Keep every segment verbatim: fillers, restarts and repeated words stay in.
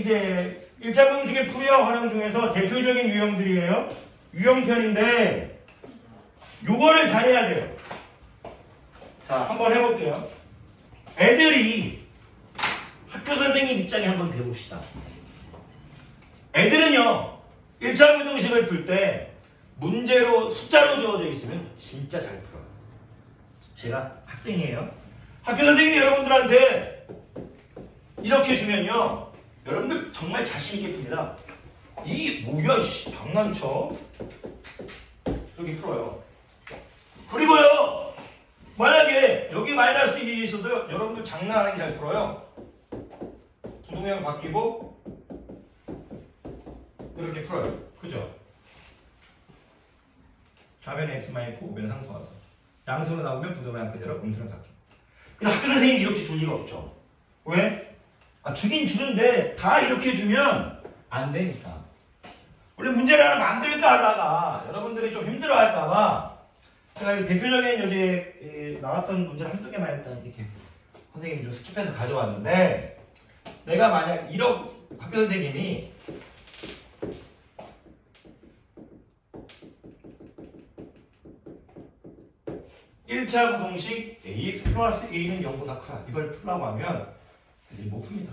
이제 일 차 분식의 풀이와 활용 중에서 대표적인 유형들이에요. 유형편인데 요거를 잘해야 돼요. 자, 한번 해볼게요. 애들이 학교 선생님 입장에 한번 돼봅시다. 애들은요, 일 차 부등식을 풀 때 문제로 숫자로 주어져 있으면 진짜 잘 풀어요. 제가 학생이에요. 학교 선생님이 여러분들한테 이렇게 주면요, 여러분들 정말 자신있게 풉니다. 이 뭐야, 씨, 장난쳐? 이렇게 풀어요. 그리고요, 만약에 여기 마이너스 일이 있어도 여러분들 장난하게 잘 풀어요. 부동형 바뀌고 이렇게 풀어요. 그죠? 좌변에 x만 있고 우변에 상수와서 양수로 나오면 부동형 그대로 음수로 바뀌고. 근데 학교 선생님이 이렇게 줄 리가 없죠. 왜? 아, 주긴 주는데 다 이렇게 주면 안 되니까. 원래 문제를 하나 만들까 하다가 여러분들이 좀 힘들어 할까봐 제가 대표적인 요새 나왔던 문제를 한두 개만 일단 이렇게 선생님이 좀 스킵해서 가져왔는데, 내가 만약 이런 학교 선생님이 일 차 부동식 ax 플러스 a는 영보다 크다 이걸 풀라고 하면 애들이 못 풉니다.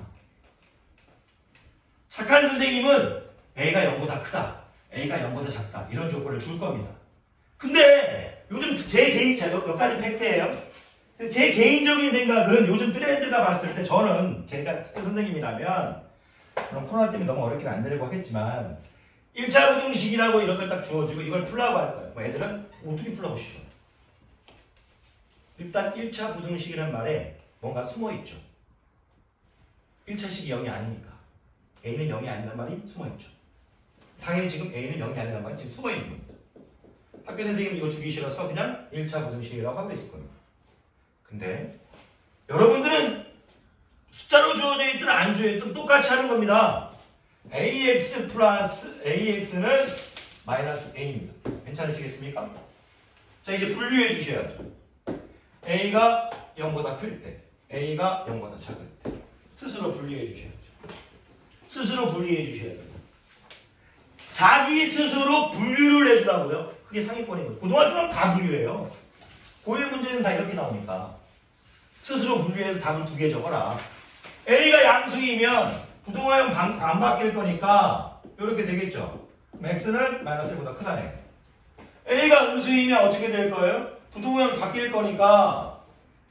착한 선생님은 a가 영보다 크다, a가 영보다 작다 이런 조건을 줄 겁니다. 근데 요즘 제 개인, 몇, 몇 가지 팩트예요. 제 개인적인 생각은 요즘 트렌드가 봤을 때 저는 제가 학교 선생님이라면 그럼 코로나 때문에 너무 어렵게 만들려고 하겠지만 일 차 부등식이라고 이런 걸 딱 주어주고 이걸 풀라고 할 거예요. 그럼 애들은 어떻게 풀라고 싶어요? 일단 일 차 부등식이라는 말에 뭔가 숨어있죠. 일 차식이 영이 아니니까. a는 영이 아니란 말이 숨어있죠. 당연히 지금 a는 영이 아니란 말이 지금 숨어있는 겁니다. 학교 선생님이 이거 주기 싫어서 그냥 일 차 부등식이라고 하고 있을 겁니다. 근데 여러분들은 숫자로 주어져 있든 안 주어져 있든 똑같이 하는 겁니다. ax 플러스 ax는 마이너스 a입니다. 괜찮으시겠습니까? 자, 이제 분류해 주셔야죠. a가 영보다 클 때, a가 영보다 작을 때 스스로 분리해 주셔야죠. 스스로 분리해 주셔야 돼요. 자기 스스로 분류를 해주라고요. 그게 상위권인 거죠. 고등학교는 다 분류해요. 고일 문제는 다 이렇게 나오니까 스스로 분류해서 답을 두 개 적어라. a가 양수이면 부동화형 안 바뀔 거니까 이렇게 되겠죠. x는 마이너스 일보다 크다네. a가 음수이면 어떻게 될 거예요? 부동화형 바뀔 거니까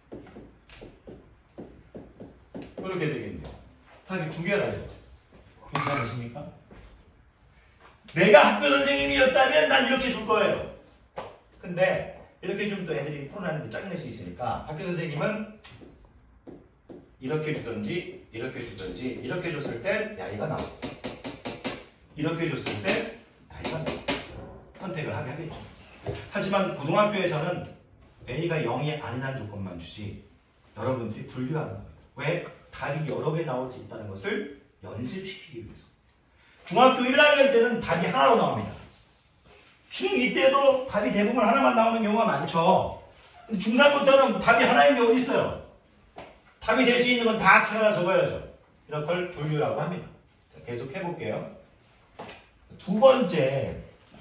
이렇게 되겠네요. 답이 두 개가 나죠. 괜찮으십니까? 내가 학교 선생님이었다면 난 이렇게 줄 거예요. 근데 이렇게 주면 또 애들이 풀어내는데 짜증낼 수 있으니까 학교 선생님은 이렇게 주든지 이렇게 주든지 이렇게 줬을 때 야이가 나오고 이렇게 줬을 때 야이가 나오고 선택을 하게 하겠죠. 하지만 고등학교에서는 a가 영이 아니라는 조건만 주지 여러분들이 분류하는 겁니다. 왜? 답이 여러 개 나올 수 있다는 것을 연습시키기 위해서. 중학교 일 학년 때는 답이 하나로 나옵니다. 중이 때도 답이 대부분 하나만 나오는 경우가 많죠. 근데 중삼부터는 답이 하나인 게 어디 있어요? 답이 될 수 있는 건 다 찾아 적어야죠. 이런 걸 분류라고 합니다. 자, 계속 해볼게요. 두 번째,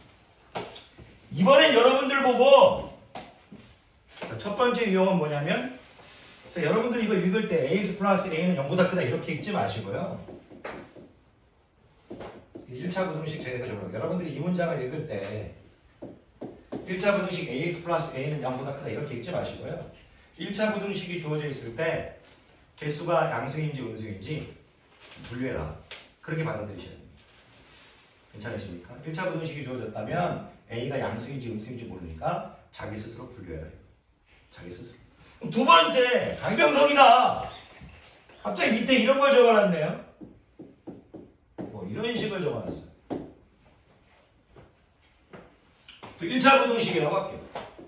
이번엔 여러분들 보고 첫 번째 유형은 뭐냐면, 자, 여러분들 이거 읽을 때 ax 플러스 a는 영보다 크다 이렇게 읽지 마시고요. 일 차 부등식 제가 적어요. 여러분들이 이 문장을 읽을 때 일 차 부등식 ax 플러스 a는 영보다 크다 이렇게 읽지 마시고요. 일 차 부등식이 주어져 있을 때 개수가 양수인지 음수인지 분류해라. 그렇게 받아들이셔야 됩니다. 괜찮으십니까? 일 차 부등식이 주어졌다면 a가 양수인지 음수인지 모르니까 자기 스스로 분류해라. 자기 스스로. 두 번째, 강병석이다. 갑자기 밑에 이런 걸 적어놨네요. 뭐 이런 식을 적어놨어요. 또 일 차 부등식이라고 할게요.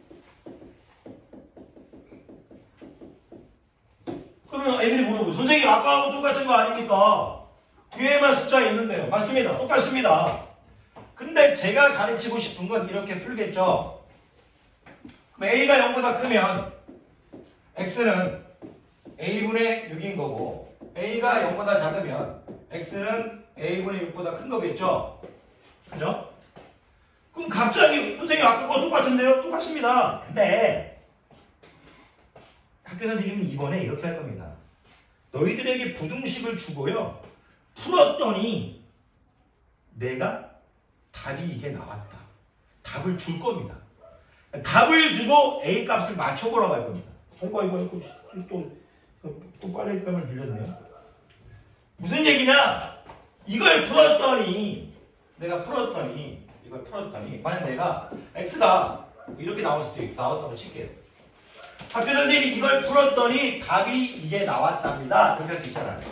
그러면 애들이 물어보죠. 선생님 아까하고 똑같은 거 아닙니까? 뒤에만 숫자 있는데요. 맞습니다. 똑같습니다. 근데 제가 가르치고 싶은 건 이렇게 풀겠죠. 그럼 a가 영보다 크면 x는 a분의 육인 거고 a가 영보다 작으면 x는 a분의 육보다 큰 거겠죠? 그죠? 그럼 갑자기 선생님 아까 거 똑같은데요? 똑같습니다. 근데 학교 선생님은 이번에 이렇게 할 겁니다. 너희들에게 부등식을 주고요. 풀었더니 내가 답이 이게 나왔다. 답을 줄 겁니다. 답을 주고 a 값을 맞춰보라고 할 겁니다. 아이고 아이고 아이고 또, 또 빨래감을 빌렸네요. 무슨 얘기냐? 이걸 풀었더니 내가 풀었더니 이걸 풀었더니 만약 내가 x가 이렇게 나올 수도 있고 나왔다고 칠게요. 학교 선생님이 이걸 풀었더니 답이 이게 나왔답니다. 그렇게 할 수 있잖아요.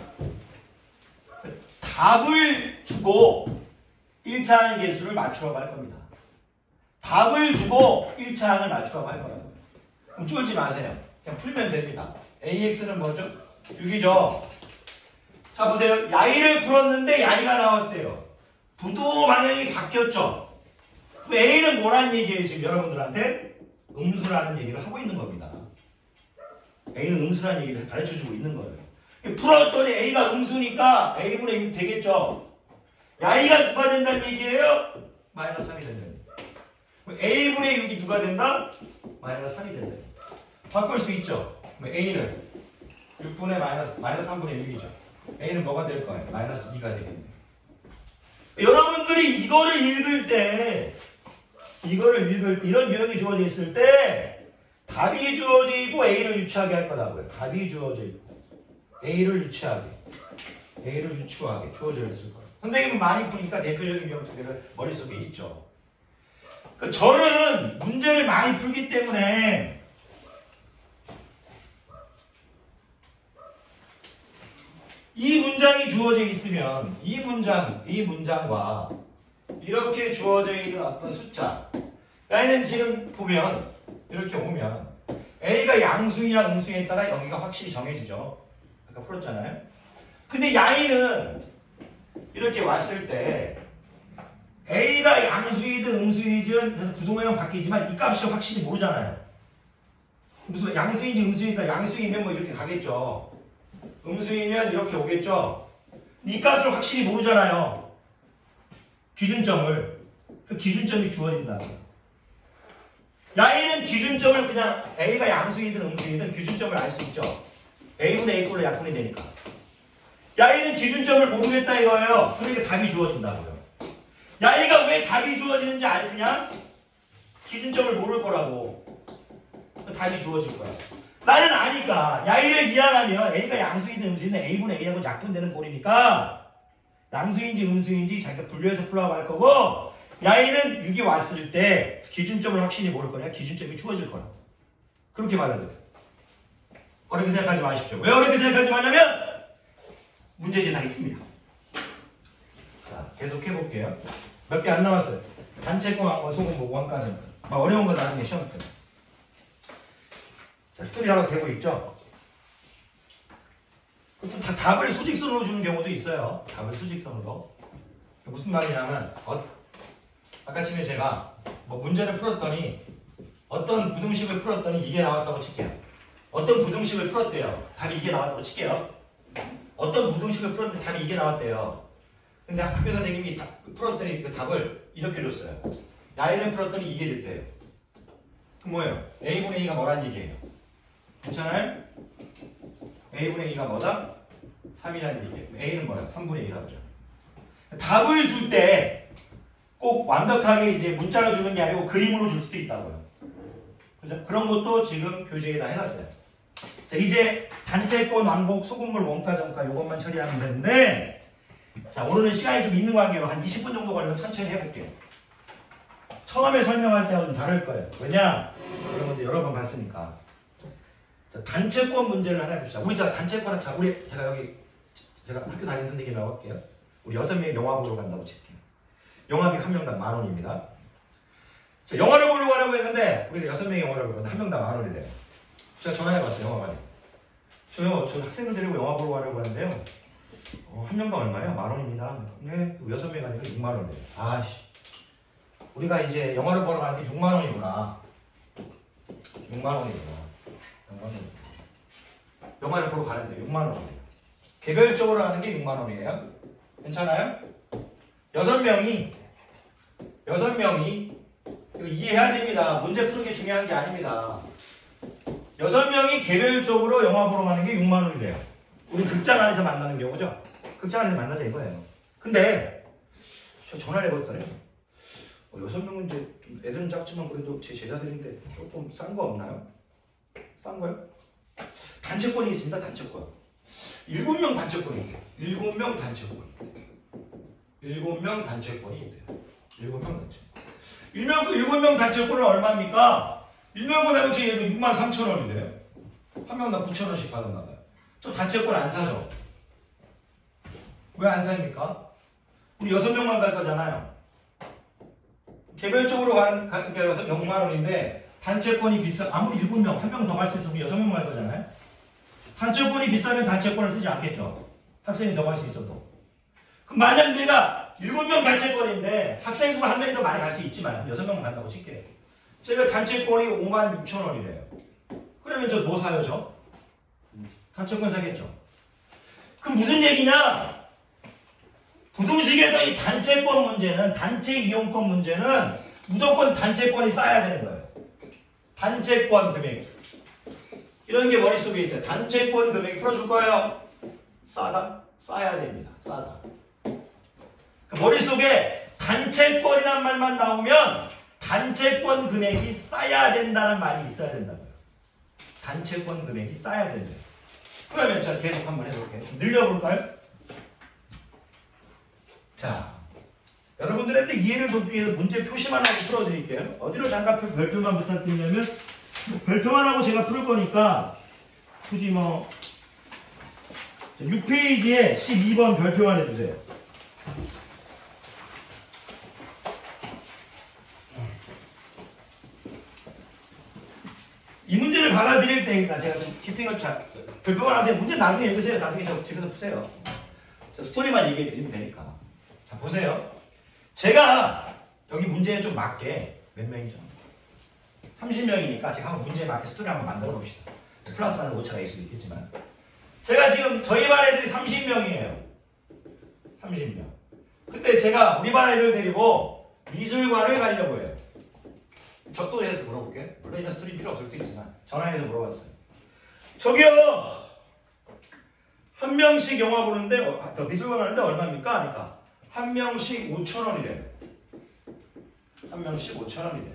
답을 주고 일 차 항의 개수를 맞추라고 할 겁니다. 답을 주고 일 차 항을 맞추라고 할 거예요. 그럼 쫄지 마세요. 그냥 풀면 됩니다. 에이엑스는 뭐죠? 육이죠. 자 보세요. 야이를 풀었는데 야이가 나왔대요. 부도 방향이 바뀌었죠. 그럼 A는 뭐라는 얘기예요? 지금 여러분들한테 음수라는 얘기를 하고 있는 겁니다. A는 음수라는 얘기를 가르쳐주고 있는 거예요. 풀었더니 A가 음수니까 A분의 육 되겠죠. 야이가 누가 된다는 얘기예요? 마이너스 삼이 된다는 얘기예요. A분의 육이 누가 된다? 마이너스 삼이 된다. 바꿀 수 있죠. A는 육분의 마이너스, 마이너스 삼분의 육이죠. A는 뭐가 될 거예요? 마이너스 이가 되겠네요. 여러분들이 이거를 읽을 때, 이거를 읽을 때, 이런 유형이 주어져 있을 때, 답이 주어지고 A를 유추하게 할 거라고요. 답이 주어져 있고, A를 유추하게, A를 유추하게 주어져 있을 거예요. 선생님은 많이 푸니까 대표적인 유형 두 개를 머릿속에 있죠. 그러니까 저는 문제를 많이 풀기 때문에, 이 문장이 주어져 있으면 이 문장, 이 문장과 이렇게 주어져 있는 어떤 숫자 야는 지금 보면 이렇게 오면 A가 양수이냐 음수에 따라 여기가 확실히 정해지죠. 아까 풀었잖아요. 근데 야이는 이렇게 왔을 때 A가 양수이든 음수이든 구동모양 바뀌지만 이 값이 확실히 모르잖아요. 무슨 양수인지 음수이니까 양수이면 뭐 이렇게 가겠죠. 음수이면 이렇게 오겠죠? 이 값을 확실히 모르잖아요. 기준점을. 그 기준점이 주어진다. 야이는 기준점을 그냥 A가 양수이든 음수이든 기준점을 알 수 있죠. A분의 A꼴로 약분이 되니까. 야이는 기준점을 모르겠다 이거예요. 그러니까 답이 주어진다고요. 야이가 왜 답이 주어지는지 알 그냥 기준점을 모를 거라고. 답이 주어질 거야. 나는 아니까 야이를 이해하려면 A가 양수이든 음수이든 A분의 A하고 약분되는 꼴이니까 양수인지 음수인지 자기가 분류해서 풀어가고 할 거고 야이는 육이 왔을 때 기준점을 확실히 모를 거냐 기준점이 주어질 거라. 그렇게 받아들여요. 어렵게 생각하지 마십시오. 왜 어렵게 생각하지 마냐면 문제집 다 있습니다. 자 계속 해볼게요. 몇 개 안 남았어요. 단체공학과 소금보고 원까지. 막 어려운 거 나중에 시험 때. 자, 스토리 하나 되고 있죠? 또 다 답을 수직선으로 주는 경우도 있어요. 답을 수직선으로. 무슨 말이냐면, 어, 아까 전에 제가 뭐 문제를 풀었더니, 어떤 부등식을 풀었더니 이게 나왔다고 칠게요. 어떤 부등식을 풀었대요. 답이 이게 나왔다고 칠게요. 어떤 부등식을 풀었더니 답이 이게 나왔대요. 근데 학교 선생님이 다, 풀었더니 그 답을 이렇게 줬어요. 야이를 풀었더니 이게 됐대요. 그럼 뭐예요? A분의 A가 뭐란 얘기예요? 괜찮아요? A분의 A가 뭐다? 삼이라는 얘기예요. A는 뭐야? 삼분의 이라고 하죠. 답을 줄 때 꼭 완벽하게 이제 문자로 주는 게 아니고 그림으로 줄 수도 있다고요. 그죠? 그런 것도 지금 교재에다 해놨어요. 자, 이제 단체권, 왕복, 소금물, 원가, 정가 이것만 처리하면 되는데 자, 오늘은 시간이 좀 있는 관계로 한 이십 분 정도 걸려서 천천히 해볼게요. 처음에 설명할 때하고 좀 다를 거예요. 왜냐? 여러분 이제 여러 번 봤으니까. 자, 단체권 문제를 하나 해봅시다. 우리 자 단체권, 자, 우리 제가 여기 제가 학교 다니는 선생님이라고 할게요. 우리 여섯 명이 영화 보러 간다고 칠게요. 영화비 한 명당 만 원입니다. 자, 영화를 보려고 하려고 했는데 우리가 여섯 명이 영화를 보는데 한 명당 만 원이래요. 제가 전화해봤어요. 영화관에. 저요, 저 학생들 데리고 영화 보러 가려고 하는데요. 어, 한 명당 얼마예요? 만 원입니다. 네, 여섯 명 아니고 육만 원이래요. 아씨, 우리가 이제 영화를 보러 가는 게 육만 원이구나. 육만 원이구나. 영화를 보러 가는데 육만 원이에요. 개별적으로 하는 게 육만 원이에요. 괜찮아요? 여섯 명이 여섯 명이 이거 이해해야 됩니다. 문제 푸는 게 중요한 게 아닙니다. 여섯 명이 개별적으로 영화 보러 가는 게 육만 원이래요. 우리 극장 안에서 만나는 경우죠. 극장 안에서 만나자 이거예요. 근데 저 전화를 해봤더니 어, 여섯 명은 이제 좀 애들은 작지만 그래도 제 제자들인데 조금 싼 거 없나요? 싼 거요? 단체권이 있습니다. 단체권. 일곱 명 단체권이 있어요. 일곱 명 단체권. 일곱 명 단체권이 있대요. 일곱 명 단체권. 일명 그 일곱 명 단체권은 얼마입니까? 일명분 해보면 얘도 육만 삼천 원이래요. 한 명당 구천 원씩 받았나 봐요. 저 단체권 안 사죠? 왜 안 삽니까? 우리 여섯 명만 갈 거잖아요. 개별적으로 가는 게 육만 원인데 단체권이 비싸. 아무리 일곱 명, 한 명 더 갈 수 있으면 여섯 명 갈 거잖아요. 단체권이 비싸면 단체권을 쓰지 않겠죠. 학생이 더 갈 수 있어도. 그럼 만약 내가 일곱 명 단체권인데 학생 수가 한 명이 더 많이 갈 수 있지만 여섯 명만 간다고 칠게요. 제가 단체권이 오만 육천 원이래요. 그러면 저 뭐 사요, 저? 단체권 사겠죠. 그럼 무슨 얘기냐? 부동식에서 이 단체권 문제는, 단체 이용권 문제는 무조건 단체권이 쌓여야 되는 거예요. 단체권 금액. 이런 게 머릿속에 있어요. 단체권 금액 풀어줄 거예요. 싸다? 싸야 됩니다. 싸다. 머릿속에 단체권이란 말만 나오면 단체권 금액이 쌓여야 된다는 말이 있어야 된다고요. 단체권 금액이 쌓여야 된대요. 그러면 자 계속 한번 해볼게요. 늘려볼까요? 자, 여러분들한테 이해를 돕기 위해서 문제 표시만 하고 풀어드릴게요. 어디로 잠깐 별표만 부탁드리냐면 별표만 하고 제가 풀 거니까 굳이 뭐 육 페이지에 십이 번 별표만 해주세요. 이 문제를 받아들일 때니까 제가 키핑을 잘 별표만 하세요. 문제 나중에 읽으세요. 나중에 저 집에서 푸세요. 저 스토리만 얘기해 드리면 되니까. 자, 보세요. 제가 여기 문제에 좀 맞게 몇 명이죠? 삼십 명이니까 제가 한번 문제에 맞게 스토리 한번 만들어 봅시다. 플러스 마이너스 오차가 있을 수도 있겠지만. 제가 지금 저희 반 애들이 삼십 명이에요. 삼십 명. 근데 제가 우리 반 애들 데리고 미술관을 가려고 해요. 적도해서 물어볼게요. 물론 이런 스토리 필요 없을 수 있지만 전화해서 물어봤어요. 저기요, 한 명씩 영화 보는데 어, 더 미술관 가는데 얼마입니까? 하니까 한 명씩 오천 원이래요. 한 명씩 오천 원이래요.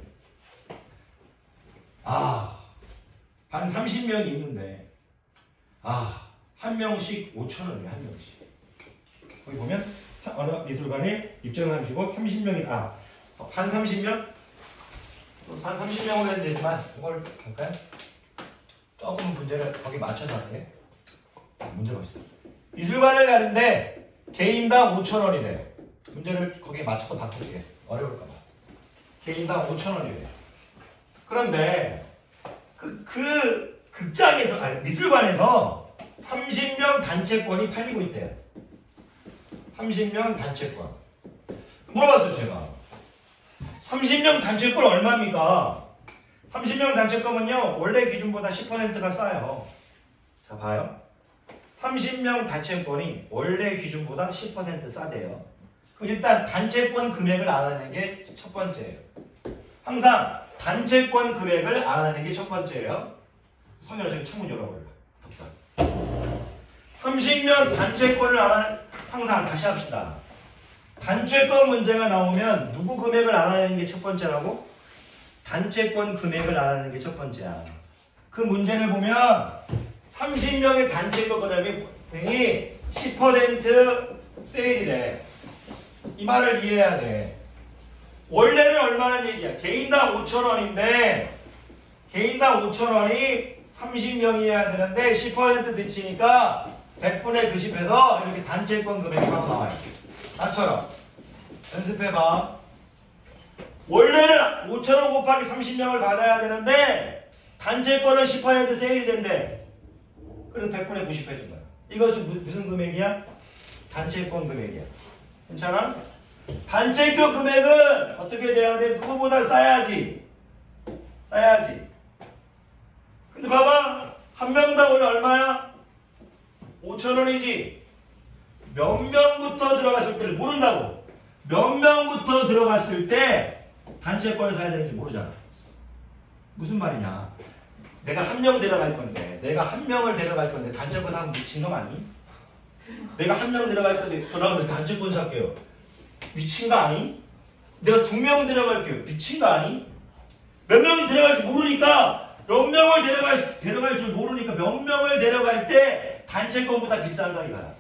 아, 반 삼십 명이 있는데 아, 한 명씩 오천 원이에요. 한 명씩. 거기 보면 어느 미술관에 입장하시고 삼십 명이 아, 반 삼십 명? 반 삼십 명으로 해도 되지만 이걸 볼까요? 조금 문제를 거기 맞춰서 할게. 문제가 있어요. 미술관을 가는데 개인당 오천 원이래요. 문제를 거기에 맞춰서 바꿀게. 어려울까봐. 개인당 오천 원이래요. 그런데 그, 그 극장에서 아니 미술관에서 삼십 명 단체권이 팔리고 있대요. 삼십 명 단체권. 물어봤어요, 제가. 삼십 명 단체권 얼마입니까? 삼십 명 단체권은요, 원래 기준보다 십 퍼센트가 싸요. 자, 봐요. 삼십 명 단체권이 원래 기준보다 십 퍼센트 싸대요. 그럼 일단 단체권 금액을 알아내는 게 첫 번째예요. 항상 단체권 금액을 알아내는 게 첫 번째예요. 성현아, 저기 창문 열어버려라. 덥다. 삼십 명 단체권을 알아내, 항상 다시 합시다. 단체권 문제가 나오면 누구 금액을 알아내는 게 첫 번째라고? 단체권 금액을 알아내는 게 첫 번째야. 그 문제를 보면 삼십 명의 단체권 금액이 십 퍼센트 세일이래. 이 말을 이해해야 돼. 원래는 얼마나 얘기야? 개인당 오천 원인데 개인당 오천 원이 삼십 명이어야 되는데 십 퍼센트 늦추니까 백분의 구십해서 이렇게 단체권 금액이 바로 나와요. 나처럼 연습해봐. 원래는 오천 원 곱하기 삼십 명을 받아야 되는데 단체권은 십 퍼센트 세일이 된대. 그래서 백분의 구십 해준 거야. 이것이 무슨 금액이야? 단체권 금액이야. 괜찮아? 단체권 금액은 어떻게 돼야 돼? 누구보다 싸야지. 싸야지. 근데 봐봐. 한 명당 원래 얼마야? 오천 원이지. 몇 명부터 들어갔을 때를 모른다고. 몇 명부터 들어갔을 때 단체권을 사야 되는지 모르잖아. 무슨 말이냐. 내가 한 명 데려갈 건데 내가 한 명을 데려갈 건데 단체권 사면 미친 놈 아니? 내가 한 명 데려갈 건데 전화가서 단체권 살게요. 미친 거 아니? 내가 두 명 데려갈게요. 미친 거 아니? 몇 명이 데려갈지 모르니까 몇 명을 데려갈, 데려갈 줄 모르니까 몇 명을 데려갈 때 단체권보다 비싼 거 이거야.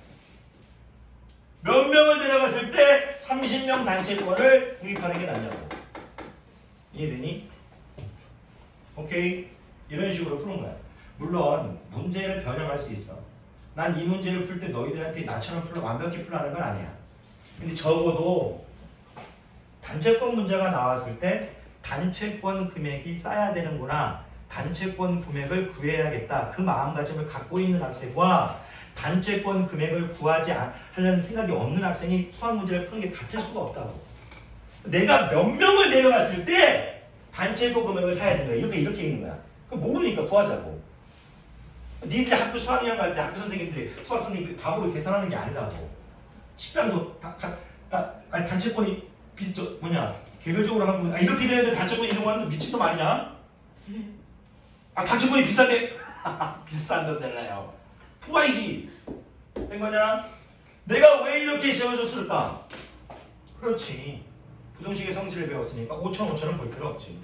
몇 명을 데려갔을 때 삼십 명 단체권을 구입하는 게 낫냐고. 이해되니? 오케이. 이런 식으로 푸는 거야. 물론 문제를 변형할 수 있어. 난 이 문제를 풀 때 너희들한테 나처럼 풀러 완벽히 풀라는 건 아니야. 근데 적어도 단체권 문제가 나왔을 때 단체권 금액이 쌓여야 되는구나. 단체권 금액을 구해야겠다. 그 마음가짐을 갖고 있는 학생과 단체권 금액을 구하지 하려는 생각이 없는 학생이 수학 문제를 푸는 게 같을 수가 없다고. 내가 몇 명을 내려갔을 때 단체권 금액을 사야 되는 거야. 이렇게 이렇게 있는 거야. 그럼 모르니까 구하자고. 니들이 학교 수학여행 갈 때 학교 선생님들이 수학 선생님들이 답으로 계산하는 게 아니라고. 식당도 다, 다, 다 아니 단체권이 비, 저, 뭐냐 개별적으로 하는 거 아, 이렇게 되는데 단체권이 이런 거 하는 거 미친놈 아니냐? 아 단체권이 비싼데 비싼 돈 낼래요. 통화이지. 된 거냐? 내가 왜 이렇게 시험을 줬을까? 그렇지. 부등식의 성질을 배웠으니까 오천, 오천은 볼 필요 없지.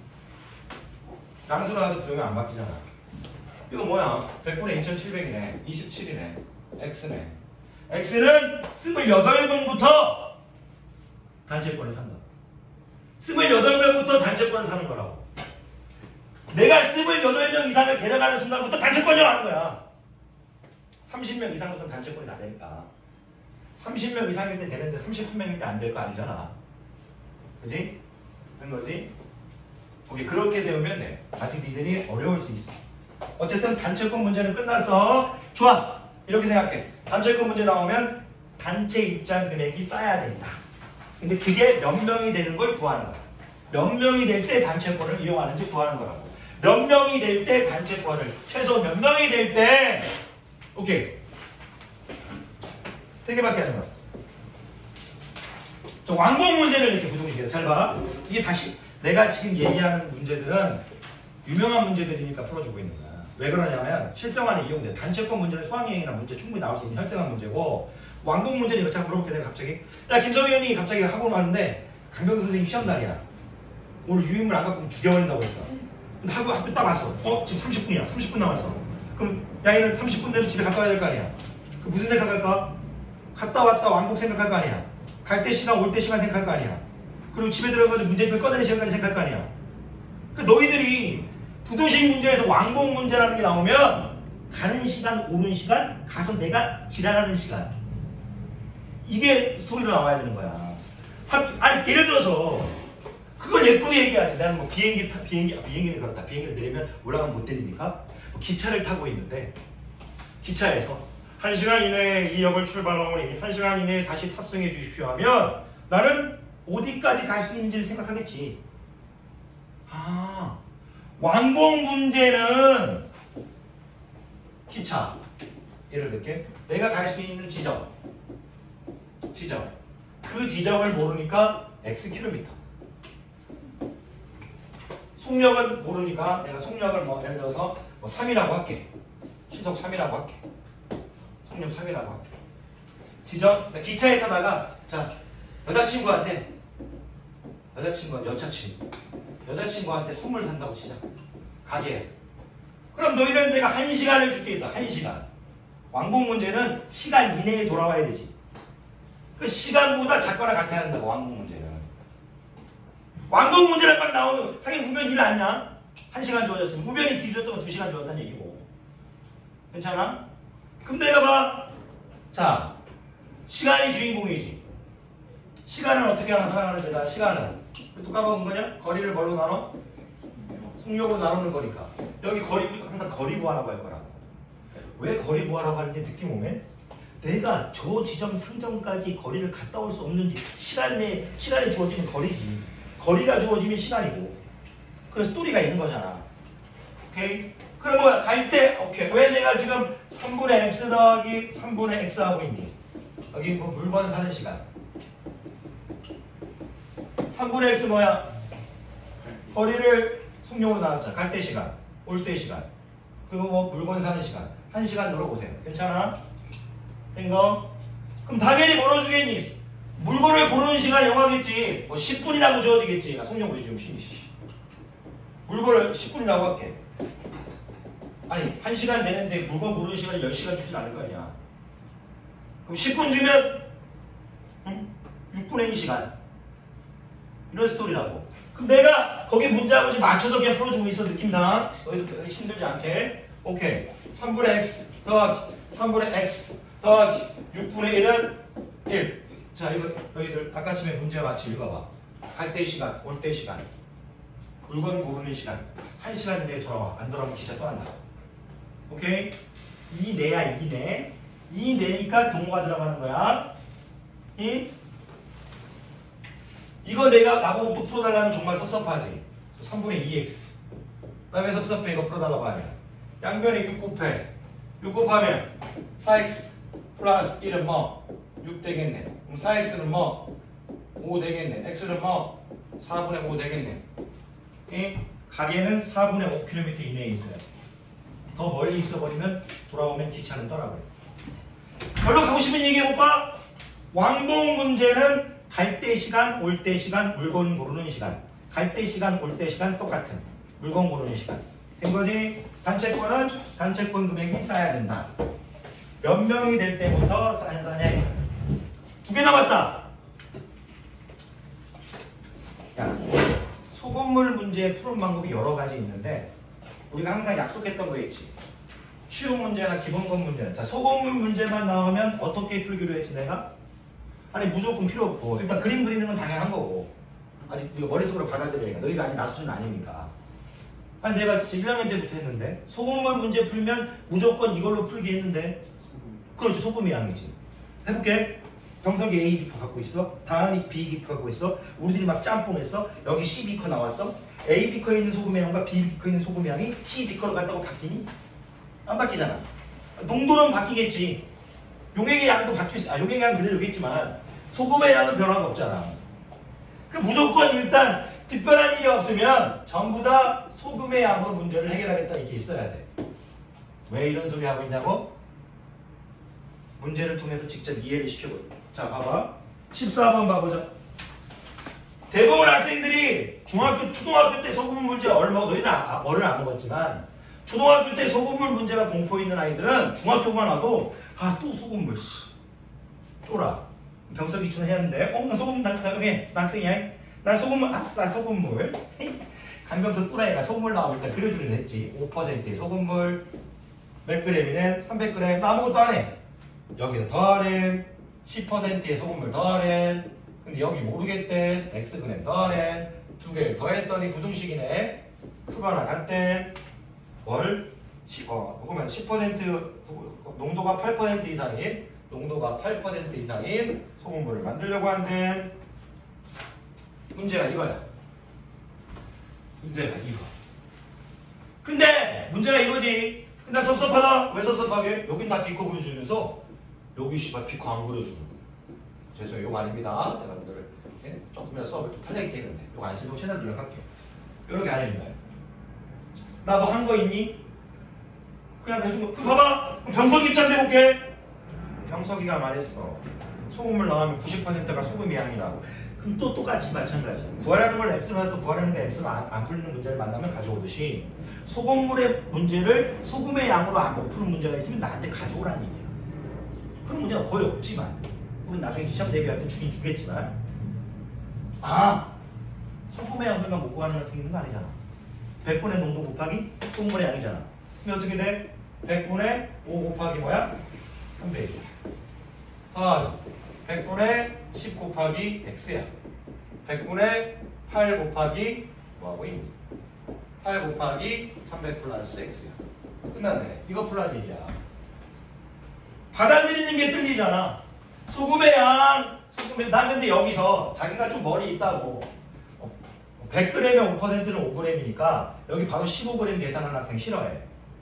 양수로 하도 부등이 안 바뀌잖아. 이거 뭐야? 백분의 이천칠백이네. 이십칠이네. X네. X는 스물여덟 명부터 단체권을 산다. 스물여덟 명부터 단체권을 사는 거라고. 내가 스물여덟 명 이상을 데려가는 순간부터 단체권이 하는 거야. 삼십 명 이상부터 단체권이 다 되니까. 삼십 명 이상일 때 되는데 삼십한 명일 때 안 될 거 아니잖아. 그지? 된 거지? 오케이, 그렇게 세우면 돼. 아직 니들이 어려울 수 있어. 어쨌든 단체권 문제는 끝났어. 좋아. 이렇게 생각해. 단체권 문제 나오면 단체 입장 금액이 쌓여야 된다. 근데 그게 몇 명이 되는 걸 구하는 거야. 몇 명이 될 때 단체권을 이용하는지 구하는 거라고. 몇 명이 될 때 단체권을 최소 몇 명이 될 때 오케이. 세 개밖에 안 남았어. 저 왕복 문제를 이렇게 부등식해서 잘 봐. 이게 다시 내가 지금 얘기하는 문제들은 유명한 문제들이니까 풀어주고 있는 거야. 왜 그러냐면 실생활에 이용돼. 단체권 문제는 수학여행이나 문제 충분히 나올 수 있는 현생활 문제고 왕복 문제는 이거 참 물어볼게 내가 갑자기 야 김성희 의원이 갑자기 학원 가는데 강병수 선생님 시험 날이야. 오늘 유인물 안 갖고 오면 죽여버린다고 했어. 근데 학교 학교 딱 왔어. 어 지금 삼십 분이야. 삼십 분 남았어. 그럼 야 얘는 삼십 분 내로 집에 갔다 와야 될 거 아니야. 그 무슨 생각할까? 갔다 왔다 왕복 생각할 거 아니야. 갈 때 시간 올 때 시간 생각할 거 아니야. 그리고 집에 들어가서 문제들 꺼내는 시간까지 생각할 거 아니야. 그러니까 너희들이 부등식 문제에서 왕복 문제라는 게 나오면 가는 시간, 오는 시간, 가서 내가 지랄하는 시간. 이게 스토리로 나와야 되는 거야. 아니 예를 들어서 그걸 예쁘게 얘기하지. 나는 뭐 비행기 타, 비행기, 아, 비행기는 그렇다. 비행기를 내리면 올라가면 못 내립니까? 뭐 기차를 타고 있는데 기차에서 한 시간 이내에 이 역을 출발하오니 한 시간 이내에 다시 탑승해 주십시오 하면 나는 어디까지 갈 수 있는지를 생각하겠지. 아, 왕복 문제는 기차. 예를 들게 내가 갈 수 있는 지점. 지점. 그 지점을 모르니까 X 킬로미터. 속력은 모르니까 내가 속력을 뭐 예를 들어서 뭐 삼이라고 할게. 시속 삼이라고 할게. 속력 삼이라고 할게. 지점. 기차에 타다가 자 여자친구한테 여자친구한테 여차친구 여자친구한테 선물 산다고 치자. 가게에. 그럼 너희는 내가 한 시간을 줄게 있다. 한 시간. 왕복 문제는 시간 이내에 돌아와야 되지. 그 시간보다 작거나 같아야 한다고 왕복 문제는. 왕복 문제를 막 나오면 당연히 우변 일 아니냐? 한 시간 주어졌으면 우변이 뒤졌다가 두 시간 주어졌다는 얘기고. 괜찮아? 그럼 내가 봐. 자, 시간이 주인공이지. 시간은 어떻게 하나 살아가는 데다 시간은 또 까먹은 거냐? 거리를 뭘로 나눠? 속력으로 나누는 거니까. 여기 거리 항상 거리 구하라고 할 거라고. 왜 거리 구하라고 하는지 느낌 오면 내가 저 지점 상점까지 거리를 갔다 올 수 없는지 시간 내 시간이 주어지면 거리지. 거리가 주어지면 시간이고. 그래서 스토리가 있는 거잖아. 오케이? 그럼 뭐야? 갈 때, 오케이. 왜 내가 지금 삼분의 x 더하기 삼분의 x 하고 있니? 여기 뭐 물건 사는 시간. 삼분의 x 뭐야? 거리를 속력으로 나눴잖아. 갈 때 시간, 올 때 시간. 그리고 뭐 물건 사는 시간. 한 시간 늘어보세요. 괜찮아? 된 거? 그럼 당연히 뭐로 주겠니? 물건을 고르는 시간 영화겠지. 뭐 십 분이라고 주어지겠지. 나 속력으로 지금 신이 씨. 물건을 십 분이라고 할게. 아니, 한 시간 되는데 물건 고르는 시간이 열 시간 주진 않을 거 아니야. 그럼 십 분 주면 응? 육 분의 이 시간. 이런 스토리라고. 그럼 내가 거기 문제하고 지금 맞춰서 그냥 풀어주고 있어, 느낌상. 너희도 힘들지 않게. 오케이. 삼분의 x 더하기 삼분의 x 더하기 육분의 일은 일. 자, 이거 너희들 아까쯤에 문제 같이 읽어봐. 갈 때 시간, 올 때 시간, 물건 고르는 시간. 한 시간 내에 돌아와. 안 돌아오면 기차 또 한다. 오케이? 이 내야, 이 내. 이 내니까 동호가 들어가는 거야. 이? 이거 내가 나보고 또 풀어달라면 정말 섭섭하지. 삼분의 이 엑스. 그 다음에 섭섭해. 이거 풀어달라고 하면. 양변에 육 곱해. 육 곱하면 사 엑스 플러스 일은 뭐? 육 되겠네. 그럼 사 엑스는 뭐? 오 되겠네. x는 뭐? 사분의 오 되겠네. 이 가게는 사분의 오 킬로미터 이내에 있어요. 더 멀리 있어버리면 돌아오면 기차는 떠나버려. 별로 가고 싶은 얘기 해볼까? 왕복 문제는 갈 때 시간, 올 때 시간, 물건 고르는 시간. 갈 때 시간, 올 때 시간 똑같은. 물건 고르는 시간. 된 거지? 단체권은 단체권 금액이 쌓여야 된다. 몇 명이 될 때부터 쌓냐 쌓냐. 두 개 남았다. 야, 소금물 문제 푸는 방법이 여러 가지 있는데 우리가 항상 약속했던 거 있지. 쉬운 문제나 기본권 문제는. 자, 소금물 문제만 나오면 어떻게 풀기로 했지 내가? 아니 무조건 필요 없고 일단 그림 그리는 건 당연한 거고 아직 네가 머릿속으로 받아들이니까 너희가 아직 나 수준 아니니까. 아니 내가 진짜 일 학년 때부터 했는데 소금물 문제 풀면 무조건 이걸로 풀기 했는데 그렇지 소금이 양이지. 해볼게. 병석이 A 비커 갖고 있어. 다은이 B 비커 갖고 있어. 우리들이 막 짬뽕했어. 여기 C 비커 나왔어. A 비커에 있는 소금의 양과 B 비커에 있는 소금의 양이 C 비커로 갔다고 바뀌니? 안 바뀌잖아. 농도는 바뀌겠지. 용액의 양도 바뀔 수, 아, 용액의 양은 그대로 있겠지만 소금의 양은 변화가 없잖아. 그 무조건 일단 특별한 일이 없으면 전부 다 소금의 양으로 문제를 해결하겠다 이렇게 있어야 돼. 왜 이런 소리 하고 있냐고? 문제를 통해서 직접 이해를 시켜보자. 자, 봐봐. 십사 번 봐보자. 대부분 학생들이 중학교, 초등학교 때 소금물 문제 얼마, 너희는 아, 어른 안 먹었지만 초등학교 때 소금물 문제가 공포 있는 아이들은 중학교만 와도 아, 또 소금물, 씨. 쫄아. 병석이춘 했는데, 어, 나 소금, 나, 나, 나, 나 학생이야? 난 소금물, 아싸, 소금물. 간병석 또라이가 소금물 나오면 일단 그려주긴 했지. 오 퍼센트의 소금물. 몇 그램이네? 삼백 그램. 나 아무것도 안 해. 여기서 더하래. 십 퍼센트의 소금물 더하래. 근데 여기 모르겠대. X 그램 더하래. 두 개를 더했더니 부등식이네. 크거나 같대. 월? 십, 어, 그러면 십 퍼센트 농도가 팔 퍼센트 이상인 농도가 팔 퍼센트 이상인 소금물을 만들려고 한대. 문제가 이거야. 문제가 이거. 근데 문제가 이거지. 근데 섭섭하다. 왜 섭섭하게? 여긴 다 비커 그려주면서 여기 씨발 비커 안 그려주는. 죄송해요. 욕 아닙니다. 여러분들 네? 조금이라도 수업을 좀 편하게 했는데 욕 안 쓰고 채널 들어갈게요. 이렇게 안 해준다. 나 뭐 한 거 있니? 그냥 해준 거. 그 봐봐. 병석이 입장 대볼게. 병석이가 말했어. 소금물 나오면 구십 퍼센트가 소금의 양이라고. 그럼 또 똑같이 마찬가지. 구하라는 걸 X로 해서 구하라는 걸 X로 안, 안 풀리는 문제를 만나면 가져오듯이 소금물의 문제를 소금의 양으로 안 못 푸는 문제가 있으면 나한테 가져오라는 얘기야. 그런 문제는 거의 없지만 우리 나중에 시험 대비할 때 주긴 주겠지만 아 소금의 양 설마 못 구하는 거 생기는 거 아니잖아. 백 분의 농도 곱하기 소금물의 양이잖아. 그럼 어떻게 돼? 백 분의 오 곱하기 뭐야? 삼백. 아, 백 분의 십 곱하기 X야. 백 분의 팔 곱하기 뭐하고 있니? 팔 곱하기 삼백 플러스 X야. 끝났네. 이거 풀란 얘기야. 받아들이는 게 틀리잖아. 소금의 양, 소금의, 난 근데 여기서 자기가 좀 머리 있다고. 백 그램에 오 퍼센트는 오 그램이니까 여기 바로 십오 그램 계산하는 학생 싫어해.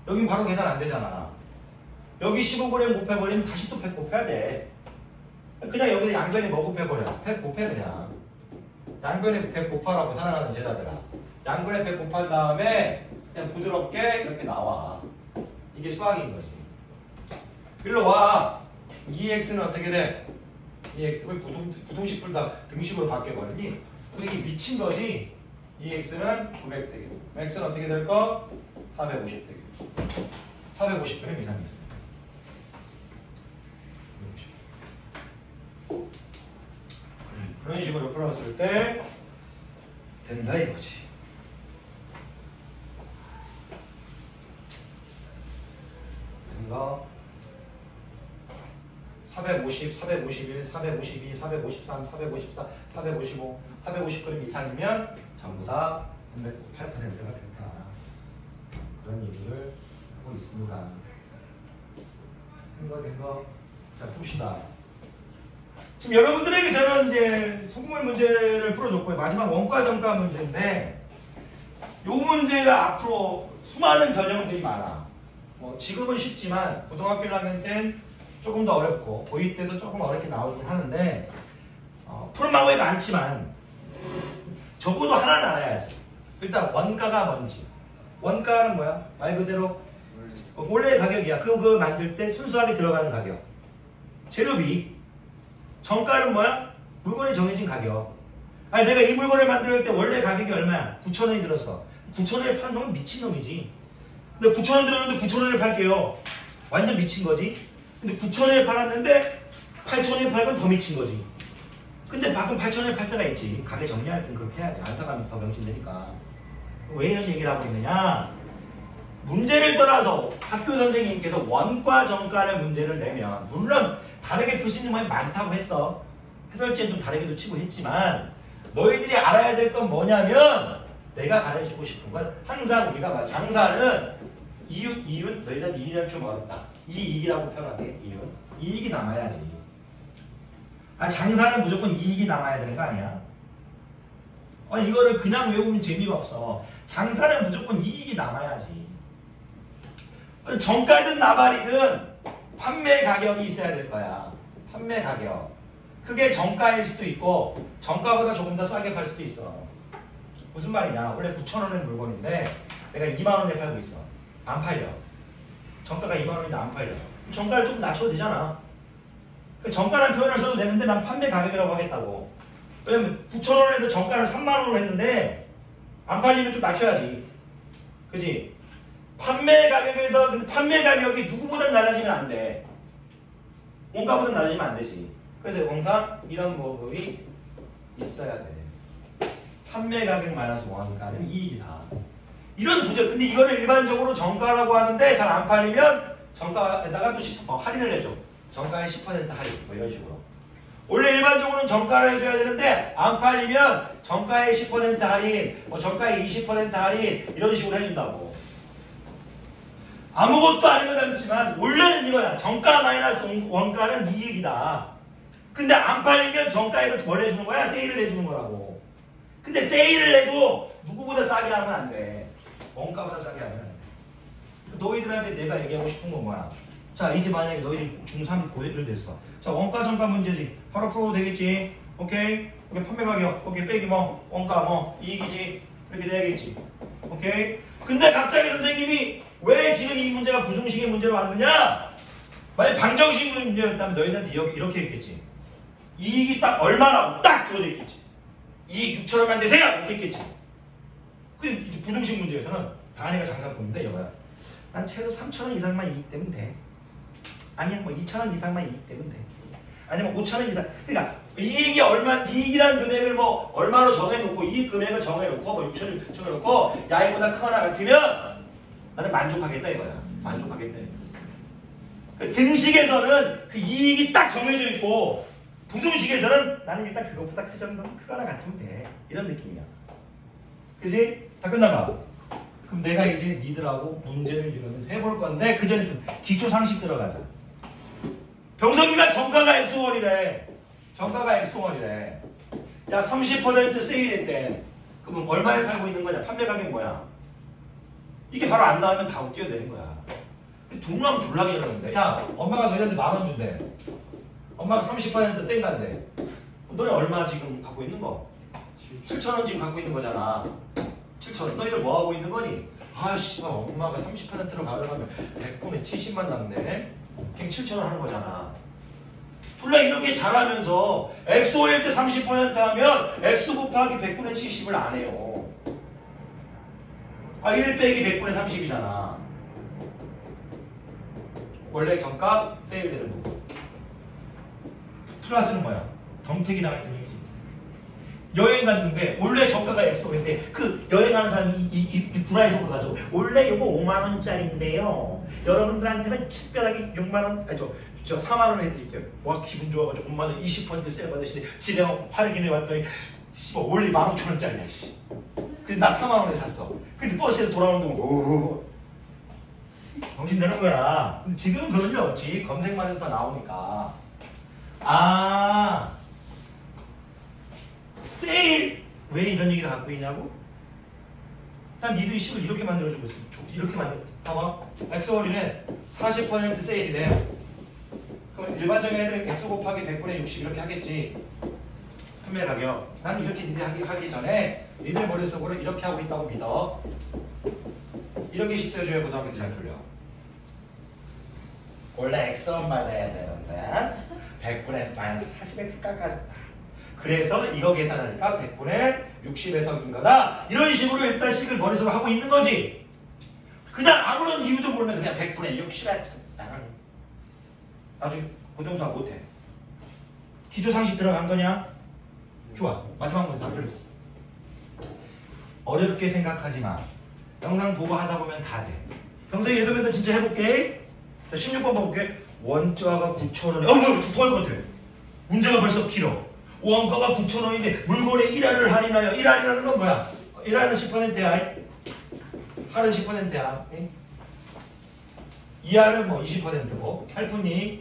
여긴 바로 계산 안 되잖아. 여기 십오 그램 곱해버리면 다시 또 백 곱해야 돼. 그냥 여기서 양변에 뭐 곱해버려? 백 곱해 그냥. 양변에 백 곱하라고 사랑하는 제자들아. 양변에 백 곱한 다음에 그냥 부드럽게 이렇게 나와. 이게 수학인 거지. 일로 와. 이엑스는 어떻게 돼? 이엑스 왜 부동, 부동식 풀다 등식으로 바뀌어버리니? 근데 이게 미친 거지. 이엑스는 구백 되게. x는 어떻게 될 거? 사백오십 되게. 사백오십 그램 이상 있습니다. 그런 식으로 풀었을 때 된다 이거지. 된가? 사백오십, 사백오십일, 사백오십이, 사백오십삼, 사백오십사, 사백오십오, 사백오십 그램 이상이면 전부 다 삼백팔 퍼센트가 된다. 그런 얘기를 하고 있습니다. 된 거, 된 거. 자, 봅시다. 지금 여러분들에게 저는 이제 소금물 문제를 풀어줬고요. 마지막 원가 정가 문제인데 이 문제가 앞으로 수많은 변형들이 많아. 뭐 지금은 쉽지만 고등학교 일 학년 때는 조금 더 어렵고 고이 때도 조금 어렵게 나오긴 하는데 어, 푸는 방법이 많지만 적어도 하나는 알아야지. 일단 원가가 뭔지. 원가는 뭐야? 말 그대로 원래 가격이야. 그거 그 만들 때 순수하게 들어가는 가격. 재료비. 정가는 뭐야? 물건이 정해진 가격. 아니 내가 이 물건을 만들 때 원래 가격이 얼마야? 구천 원이 들었어. 구천 원에 파는 놈은 미친놈이지. 근데 구천 원 들었는데 구천 원에 팔게요. 완전 미친 거지. 근데 구천 원에 팔았는데 팔천 원에 팔건 더 미친 거지. 근데 가끔 팔천 원에 팔 때가 있지. 가게 정리할 땐 그렇게 해야지. 안 사가면 더 병신되니까. 왜 이런 얘기를 하고 있느냐? 문제를 떠나서 학교 선생님께서 원가 정가를 문제를 내면 물론 다르게 풀 수 있는 방법이 많다고 했어. 해설지엔 좀 다르게도 치고 했지만 너희들이 알아야 될 건 뭐냐면 내가 가르쳐주고 싶은 건 항상 우리가 막 장사는 이윤, 이윤, 너희들 이윤이 좀 어렵다. 이익이라고 표현할게. 이윤. 이익이 남아야지. 아, 장사는 무조건 이익이 남아야 되는 거 아니야? 아니 이거를 그냥 외우면 재미가 없어. 장사는 무조건 이익이 남아야지. 정가든 나발이든 판매 가격이 있어야 될 거야. 판매 가격. 그게 정가일 수도 있고 정가보다 조금 더 싸게 팔 수도 있어. 무슨 말이냐. 원래 구천 원의 물건인데 내가 이만 원에 팔고 있어. 안 팔려. 정가가 이만 원인데 안 팔려. 정가를 조금 낮춰도 되잖아. 정가라는 표현을 써도 되는데 난 판매 가격이라고 하겠다고. 왜냐면 구천 원에도 정가를 삼만 원으로 했는데 안 팔리면 좀 낮춰야지. 그치? 판매 가격에서 근데 판매 가격이 누구보다 낮아지면 안 돼. 원가보다 낮아지면 안 되지. 그래서 항상 이런 부분이 있어야 돼. 판매 가격 마이너스 원가는 이익이다. 이런 구조. 근데 이거를 일반적으로 정가라고 하는데 잘 안 팔리면 정가에다가 또 십 퍼센트 할인을 해줘. 정가에 십 퍼센트 할인. 뭐 이런 식으로. 원래 일반적으로는 정가를 해줘야 되는데 안 팔리면 정가에 십 퍼센트 할인, 뭐 정가에 이십 퍼센트 할인 이런 식으로 해준다고. 아무것도 아닌 것 같지만 원래는 이거야. 정가 마이너스 원가는 이익이다. 근데 안 팔리면 정가에도 뭘 해주는 거야? 세일을 해주는 거라고. 근데 세일을 해도 누구보다 싸게 하면 안 돼. 원가보다 싸게 하면 안 돼. 너희들한테 내가 얘기하고 싶은 건 뭐야? 자, 이제 만약에 너희들이 중삼 고대를 됐어. 자, 원가 정가 문제지. 바로 풀어도 되겠지. 오케이? 오케이, 판매 가격. 오케이, 빼기 뭐, 원가 뭐, 이익이지. 이렇게 돼야겠지. 오케이? 근데 갑자기 선생님이 왜 지금 이 문제가 부등식의 문제로 왔느냐? 만약 방정식 문제였다면 너희들한테 이렇게 했겠지. 이익이 딱 얼마라고 딱 주어져 있겠지. 이익 육천 원 만드세요! 이렇게 했겠지. 근데 부등식 문제에서는 단위가 장사꾼인데 여봐요. 난 최소 삼천 원 이상만 이익되면 돼. 아니야, 뭐 이천 원 이상만 이익되면 돼. 아니면 오천 원 이상. 그러니까 이익이 얼마, 이익이라는 금액을 뭐 얼마로 정해놓고 이익 금액을 정해놓고 뭐 육천 원 정해놓고 야 이보다 크거나 같으면 나는 만족하겠다 이거야. 만족하겠다. 그 등식에서는 그 이익이 딱 정해져 있고 부등식에서는 나는 일단 그것보다 그 정도는 크거나 같으면 돼. 이런 느낌이야. 그지? 다 끝나가. 그럼 내가 이제 니들하고 문제를 이러면서 해볼 건데 그 전에 좀 기초 상식 들어가자. 병석이가 정가가 엑스원이래. 정가가 엑스원이래. 야 삼십 퍼센트 세일했대. 그럼 얼마에 팔고 있는 거냐? 판매 가격 뭐야? 이게 바로 안 나오면 다 뛰어내는 거야. 돈 나면 졸라게 이러는데. 야, 엄마가 너희한테 만 원 준대. 엄마가 삼십 퍼센트 땡간대. 너네 얼마 지금 갖고 있는 거? 칠천 원 지금 갖고 있는 거잖아. 칠천 원. 너희들 뭐 하고 있는 거니? 아씨, 엄마가 삼십 퍼센트로 가려면 백 분에 칠십만 남네. 그냥 칠천 원 하는 거잖아. 졸라 이렇게 잘하면서 엑스오일 때 삼십 퍼센트 하면 X 곱하기 백 분의 칠십을 안 해요. 아, 일 빼기 백 분의 삼십이잖아. 원래 정가 세일되는 부분. 플러스는 뭐야? 덤택이 나갔던 얘기지. 여행 갔는데 원래 정가가 엑스오인데 그 여행하는 사람이 이, 이, 이 구라에서 가지고 원래 이거 오만 원짜리인데요. 여러분들한테는 특별하게 육만 원, 아니 저, 저 사만 원 해드릴게요. 와 기분 좋아가지고 엄마는 이십 퍼센트 세일 받으시는데 집에 할인해 왔더니 씨발 원래 만 오천 원짜리야 씨. 근데 나 사만 원에 샀어. 근데 버스에서 돌아오는 동안 오 정신 내는 거야. 근데 지금은 그런 일 없지. 검색만 해도 다 나오니까. 아 세일 왜 이런 얘기를 갖고 있냐고? 난 니들이 식을 이렇게 만들어주고 있어. 이렇게 만들어. 봐봐. 엑스월이는 사십 퍼센트 세일이래. 그럼 일반적인 애들은 X 곱하기 백 분의 육십 이렇게 하겠지. 판매 가격. 나는 이렇게 니들 하기, 하기 전에 니들 머릿속으로 이렇게 하고 있다고 믿어. 이런 게식 써줘야 고등학교 때 잘 풀려. 원래 X원 받아야 되는데 백 분의 마이너스 사십 엑스 깎아줬다. 그래서 이거 계산하니까 백 분의 육십에서 인 거다. 이런 식으로 일단 식을 머릿속으로 하고 있는 거지. 그냥 아무런 이유도 모르면서 그냥 백 분의 육십 엑스. 나중에 고등수학 못해. 기초상식 들어간 거냐? 좋아. 마지막 문제 다 풀렸어. 어렵게 생각하지 마. 영상 보고 하다 보면 다 돼. 평소에 예를 들어서 진짜 해볼게. 자, 십육 번 봐볼게. 원가가 구천 원에 어머 더할 것 같아. 문제가 벌써 길어. 원가가 구천 원인데 물건의 일 할을 할인하여 일 할이라는 건 뭐야? 일 할은 십 퍼센트야. 할은 십 퍼센트야. 이 할은 뭐 이십 퍼센트고 할뿐이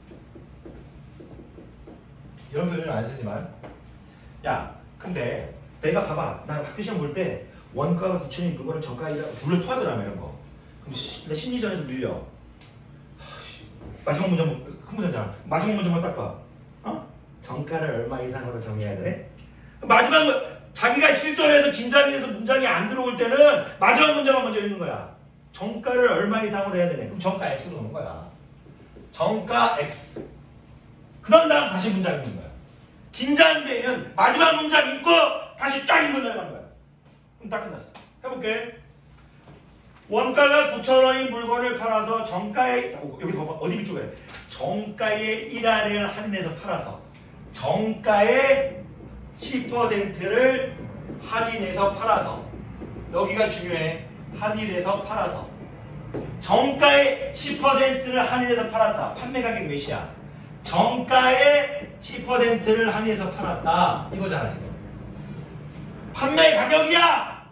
이런 표현은 안 쓰지만 야 근데 내가 봐봐. 나 학교 시험 볼 때 원가가 구천 원인 물건을 저가이라 물론 토할 거잖아 이런 거. 그럼 시, 나 심리전에서 밀려. 하씨, 마지막 문제 큰 문제잖아. 마지막 문제만 딱 봐. 어? 정가를 얼마 이상으로 정해야 돼? 마지막 자기가 실전에서 긴장이 돼서 문장이 안 들어올 때는 마지막 문제만 먼저 읽는 거야. 정가를 얼마 이상으로 해야 되네. 그럼 정가 X로 넣는 거야. 정가 X. 그 다음 다음 다시 문장 읽는 거야. 긴장되면 마지막 문장 읽고 다시 쫙 읽어 내려가는 거야. 그럼 다 끝났어. 해볼게. 원가가 구천 원인 물건을 팔아서 정가에 여기서 봐봐. 어디 비추해? 정가의 일 할을 할인해서 팔아서 정가의 십 퍼센트를 할인해서 팔아서 여기가 중요해. 할인해서 팔아서 정가의 십 퍼센트를 할인해서 팔았다. 판매 가격 몇이야? 정가의 십 퍼센트를 할인해서 팔았다. 이거잖아 지금. 판매 가격이야.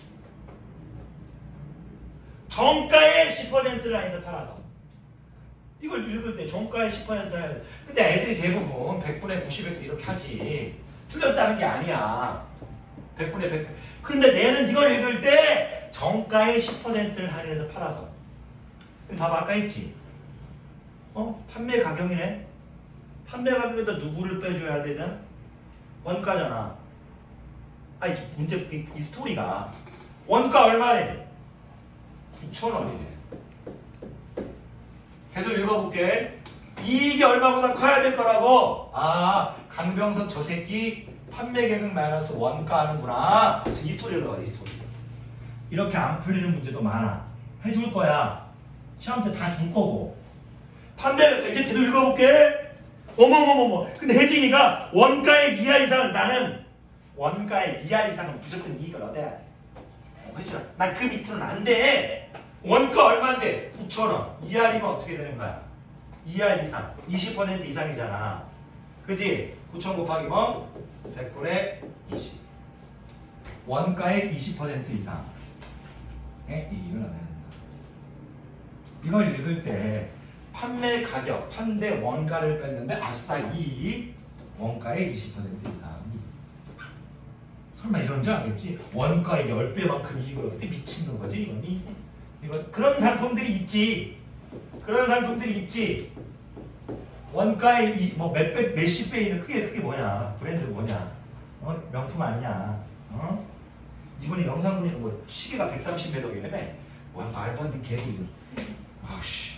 정가의 십 퍼센트를 할인해서 팔아서. 이걸 읽을 때 정가의 십 퍼센트를 근데 애들이 대부분 백 분의 구십 엑스 이렇게 하지. 틀렸다는 게 아니야. 백 분의 백. 근데 내는 이걸 읽을 때 정가의 십 퍼센트를 할인해서 팔아서. 봐봐 아까 했지. 어? 판매 가격이네. 판매 가격에다 누구를 빼줘야 되냐? 원가잖아. 아, 이 문제, 이, 이 스토리가. 원가 얼마래? 구천 원이네. 계속 읽어볼게. 이익이 얼마보다 커야 될 거라고. 아, 강병석 저 새끼 판매 계획 마이너스 원가 하는구나. 그래서 이 스토리로 들어가, 이 스토리. 이렇게 안 풀리는 문제도 많아. 해줄 거야. 시험 때 다 줄 거고. 판매, 이제 계속 읽어볼게. 어머머머머. 근데 혜진이가 원가의 이 할 이상은 나는 원가의 이 할 이상은 무조건 이익을 얻어야 돼. 어, 혜진아, 난 그 밑으로는 안 돼. 원가 얼마인데? 구천 원. 이 할이면 어떻게 되는 거야? 이 할 이상. 이십 퍼센트 이상이잖아. 그지? 구천 곱하기 뭐? 백 분의 이십. 원가의 이십 퍼센트 이상. 에? 이익을 얻어야 된다. 이걸 읽을 때 판매 가격, 판대 원가를 뺐는데 아싸 이익. 원가의 이십 퍼센트 이상. 설마 이런 줄 알겠지? 원가의 십 배만큼 이익을 얻을 때 미친놈 거지 이거니? 이거 그런 상품들이 있지. 그런 상품들이 있지. 원가의 뭐 몇백 몇십 배 있는 그게 그게 뭐냐? 브랜드 뭐냐? 어? 명품 아니냐? 어? 이번에 영상 보니까 뭐 시계가 백삼십 매덕이라며? 와 말도 안 되는 개기. 아우씨.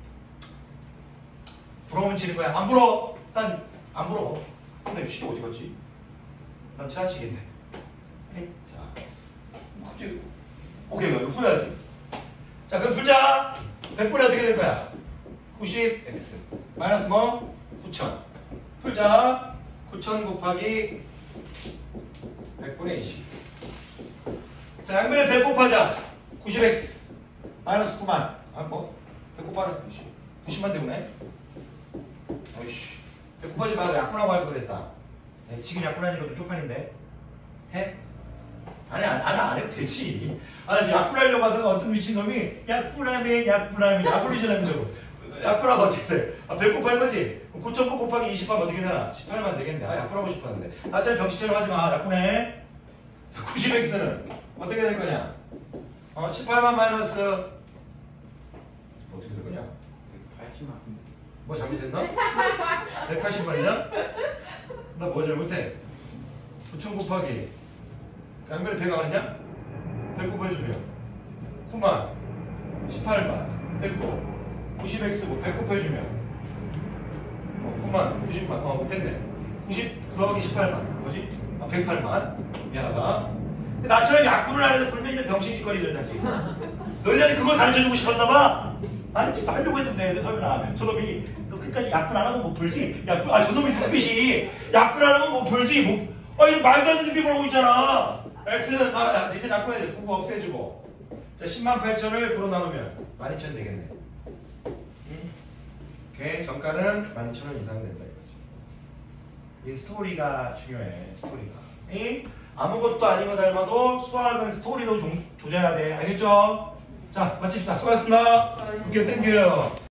부러우면 치는 거야. 안 부러워. 난 안 부러워. 근데 시계 어디 갔지? 난 친한 시계인데. 에이, 자, 갑자기 오케이 이거 풀어야지. 자 그럼 풀자. 백 분이 어떻게 될 거야? 구십 엑스 마이너스 뭐? 구천. 풀자. 구천 곱하기 백분의 이십. 자 양변에 백 곱하자. 구십 엑스 마이너스 구만. 아 뭐? 백 곱하는 구십만 되구네. 어이씨. 백 곱하지 말고 약분하고 할 거겠다. 네, 지금 약분하는 것도 쪽팔린데. 해? 아니 안, 안, 안 해도 되지. 아 지금 약분하려고 하다가 어떤 미친놈이 약분하면 약분하면 약분이잖아 저거. 약분하고 어떻게 돼? 아, 백 곱할 거지? 구천 곱하기 이십 하면 어떻게 되나? 십팔만 되겠네. 아 약분하고 싶었는데. 아 참 병신처럼 하지 마. 약분해. 구십 엑스는 어떻게 될 거냐? 어, 십팔만 마이너스 어떻게 될 거냐? 백팔십만. 뭐 잘못했나? 백팔십만이냐? 나 뭐 잘못해? 구천 곱하기 양변에 배가 가느냐? 백 곱해주면 구만 십팔만 됐고 구십 엑스고 백 곱해주면 어, 구만 구십만 어 못했네. 구십 더하기 십팔만 뭐지? 아 백팔만 미안하다. 근데 나처럼 약분을 안 해도 불면이는 병신짓거리를 하지. 너희들이 그걸 가르쳐주고 싶었나봐. 아니 진짜 하려고 했는데 내 서윤아 저놈이 너 끝까지 약분 안 하면 못 풀지? 약분 아 저놈이 눈빛이 약분 안 하면 못 풀지? 뭐, 아 이거 말도 안 되는 눈빛 보고 있잖아. X는 아, 이제 약분해야 돼. 구구 없애주고 자 십만 팔천을 구로 나누면 만 이천 되겠네. 응? 오케이 정가는 만 이천 원 이상 된다 이거지. 이 스토리가 중요해. 스토리가 응? 아무것도 아닌 거 닮아도 수학은 스토리로 조, 조져야 돼. 알겠죠? 자 마칩시다. 수고하셨습니다. 이렇게 땡겨요.